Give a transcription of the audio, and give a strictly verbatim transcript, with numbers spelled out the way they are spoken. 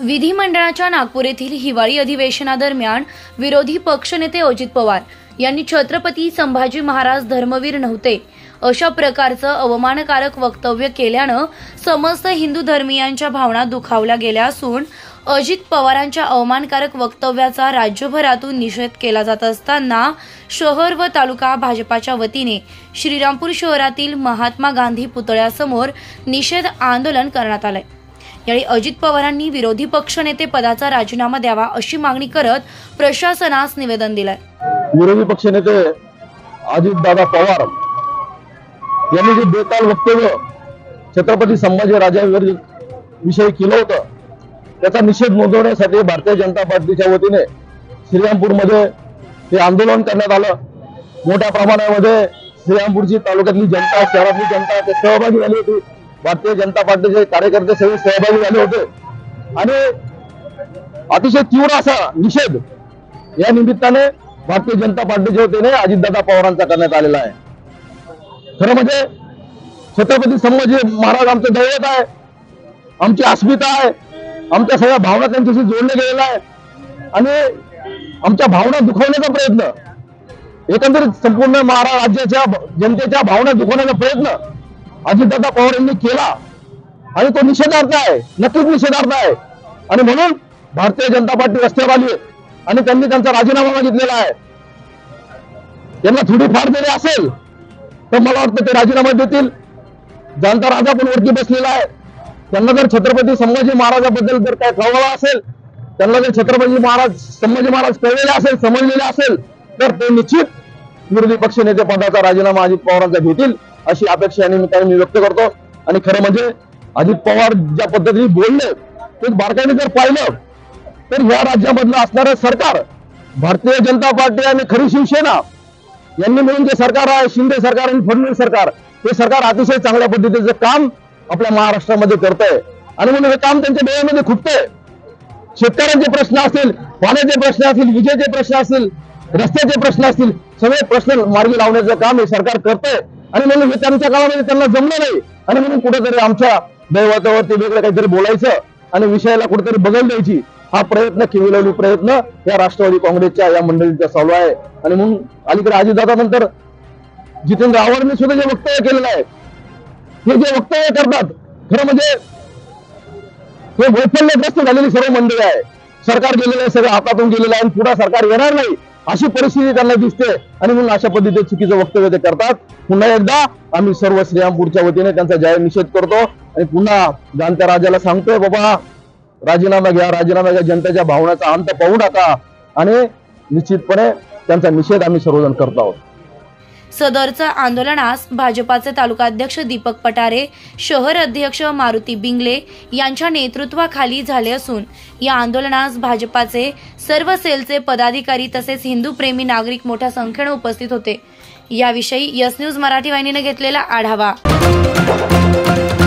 विधिमंडळाच्या नागपूर येथील हिवाळी अधिवेशनादरम्यान विरोधी पक्षनेते अजित पवार यांनी छत्रपती संभाजी महाराज धर्मवीर नव्हते अशा प्रकारचं अवमानकारक वक्तव्य केल्यानं समस्त हिंदू धर्मीयांच्या भावना दुखावल्या गेल्या असून अजित पवारांच्या अवमानकारक वक्तव्याचा राज्यभरातून निषेध केला जात असताना शहर व तालुका भाजपाच्या वतीने श्रीरामपूर शहरातील महात्मा गांधी पुतळ्यासमोर निषेध आंदोलन करण्यात आले। यावेळी अजित पवारांनी विरोधी पक्षनेते पदाचा राजीनामा द्यावा अशी मागणी करत प्रशासनास निवेदन दिले। विरोधी पक्षनेते अजितदादा पवार यांनी जे बेताल वक्तव्य छत्रपती संभाजी राजांविषयी केलं होतं त्याचा निषेध नोंदवण्यासाठी भारतीय जनता पार्टीच्या वतीने श्रीरामपूरमध्ये हे आंदोलन करण्यात आलं। मोठ्या प्रमाणामध्ये श्रीरामपूरची तालुक्यातली जनता, शहरातली जनता ते सहभागी झाली होती। भारतीय जनता पार्टीचे कार्यकर्ते सगळे सहभागी झाले होते आणि अतिशय तीव्र असा निषेध या निमित्ताने भारतीय जनता पार्टीच्या वतीने अजितदादा पवारांचा करण्यात आलेला आहे। खरं म्हणजे छत्रपती संभाजी महाराज आमचं दैवत आहे, आमची अस्मिता आहे, आमच्या सगळ्या भावना त्यांच्याशी जोडले गेलेल्या आहे आणि आमच्या भावना दुखवण्याचा प्रयत्न, एकंदरीत संपूर्ण महाराष्ट्र राज्याच्या जनतेच्या भावना दुखवण्याचा प्रयत्न अजितदादा पवार यांनी केला आणि तो निषेधार्थ आहे, नक्कीच निषेधार्थ आहे। आणि म्हणून भारतीय जनता पार्टी रस्त्यावर आली आणि त्यांनी त्यांचा राजीनामा मागितलेला आहे। त्यांना थोडीफार जरी असेल तर मला वाटतं ते राजीनामा देतील। जाणता राजा पण वरती बसलेला आहे, त्यांना जर छत्रपती संभाजी महाराजाबद्दल जर काय कळवलं असेल, त्यांना जर छत्रपती महाराज संभाजी महाराज कळलेले असेल, समजलेले असेल तर ते निश्चित विरोधी पक्षनेते पदाचा राजीनामा अजित पवारांचा घेतील अशी अपेक्षा या निमित्ताने मी व्यक्त करतो। आणि खरं म्हणजे अजित पवार ज्या पद्धतीने बोलले ते बारकाईने जर पाहिलं तर या राज्यामधलं असणारं सरकार, भारतीय जनता पार्टी आणि खरी शिवसेना यांनी मिळून जे सरकार आहे, शिंदे सरकार आणि फडणवीस सरकार, हे सरकार अतिशय चांगल्या पद्धतीचं काम आपल्या महाराष्ट्रामध्ये करतंय आणि म्हणून हे काम त्यांच्या डोळ्यामध्ये खुपतंय। शेतकऱ्यांचे प्रश्न असतील, पाण्याचे प्रश्न असतील, विजेचे प्रश्न असतील, रस्त्याचे प्रश्न असतील, सगळे प्रश्न मार्गी लावण्याचं काम हे सरकार करतंय आणि म्हणून हे त्यांच्या काळामध्ये त्यांना जमलं नाही आणि म्हणून कुठेतरी आमच्या दैवतावरती वेगळं काहीतरी बोलायचं आणि विषयाला कुठेतरी बगल द्यायची हा प्रयत्न, किविलवली प्रयत्न या राष्ट्रवादी काँग्रेसच्या या मंडळीचा चालू आहे। आणि म्हणून अलीकडे अजितदादा नंतर जितेंद्र आव्हाडांनी सुद्धा जे वक्तव्य केलेलं आहे, हे जे वक्तव्य करतात खरं म्हणजे हे वैफल्यग्रस्त झालेली सर्व मंडळी आहे। सरकार गेलेलं आहे, सगळं हातातून गेलेलं आहे आणि पुढे सरकार येणार नाही अशी परिस्थिती त्यांना दिसते आणि म्हणून अशा पद्धतीचे चुकीचं वक्तव्य ते करतात। पुन्हा एकदा आम्ही सर्व श्रीरामपूरच्या वतीने त्यांचा जाहीर निषेध करतो आणि पुन्हा जाणत्या राजाला सांगतोय, बाबा राजीनामा घ्या, राजीनामा घ्या, जनतेच्या भावनाचा अंत पाहू नका आणि निश्चितपणे त्यांचा निषेध आम्ही सर्वजण करत आहोत। सदरच्या आंदोलनास भाजपाचे तालुकाध्यक्ष दीपक पटारे, शहर अध्यक्ष मारुती बिंगले यांच्या नेतृत्वाखाली झाले असून या आंदोलनास भाजपाचे सर्व सेलचे पदाधिकारी तसेच हिंदू प्रेमी नागरिक मोठ्या संख्येने उपस्थित होते। याविषयी यस न्यूज मराठी वाहिनीने घेतलेला आढावा।